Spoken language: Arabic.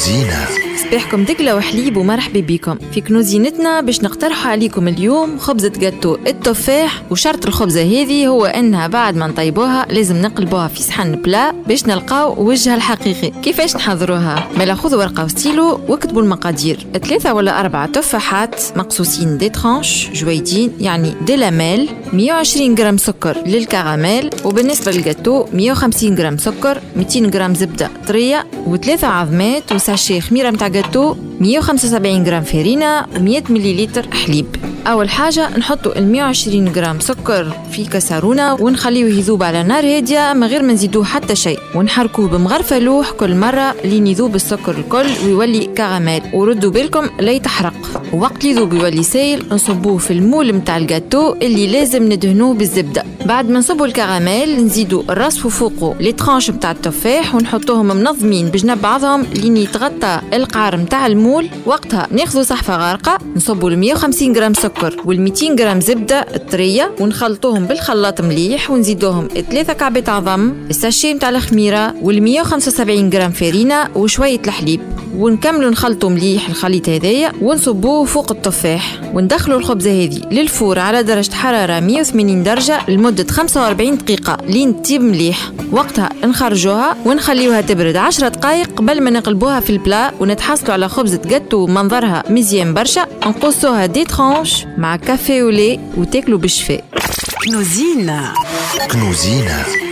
كنوزينة. صباحكم دقلة وحليب ومرحبا بكم في كنوزينتنا باش نقترح عليكم اليوم خبزة جاتو التفاح. وشرط الخبزة هذه هو أنها بعد ما نطيبوها لازم نقلبوها في صحن بلا باش نلقاو وجهها الحقيقي. كيفاش نحضروها؟ مالا خذوا ورقة وستيلو واكتبوا المقادير: 3 ولا 4 تفاحات مقصوصين دي ترانش جويدين يعني دي لاميل، 120 جرام سكر للكراميل، وبالنسبة للجاتو 150 جرام سكر، 200 جرام زبدة طرية، و3 عظمات، وساشي خميرة متاع جاتو، 175 جرام فارينة، و100 مليلتر حليب. أول حاجة نحطوا 120 جرام سكر في كسرونة ونخليه يذوب على نار هادية من غير ما نزيدوه حتى شيء، ونحركوه بمغرفة لوح كل مرة لين يذوب السكر الكل ويولي كراميل. وردوا بالكم لا يتحرق. وقت يذوب يولي سايل نصبوه في المول متاع الجاتو اللي لازم ندهنوه بالزبدة. بعد ما نصبوا الكراميل نزيدوا الرصف وفوقه لي ترانش متاع التفاح ونحطوهم منظمين بجنب بعضهم لين يتغطى القعر متاع المول. وقتها ناخذوا صحفة غارقة نصبوا 150 جرام سكر وال200 جرام زبدة الطرية ونخلطوهم بالخلاط مليح، ونزيدوهم 3 كعبات عظم، الساشي متاع الخميرة، وال175 جرام فارينة وشوية الحليب، ونكملوا نخلطوا مليح الخليط هذايا ونصبوه فوق التفاح. وندخلوا الخبزة هذه للفور على درجة حرارة 180 درجة لمدة 45 دقيقة لين تطيب مليح. وقتها نخرجوها ونخليوها تبرد 10 دقائق قبل ما نقلبوها في البلا، ونتحصلوا على خبزة جاتو منظرها مزيان برشا. نقصوها دي ترانش مع كافي ولي وتاكلوا بالشفاء. كنوزينة.